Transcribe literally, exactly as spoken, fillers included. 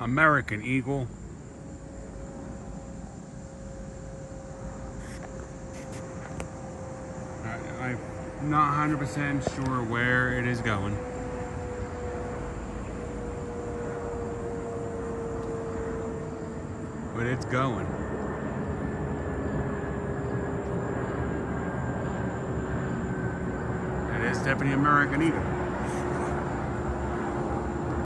American Eagle. I, I'm not one hundred percent sure where it is going. But it's going. It is definitely American Eagle.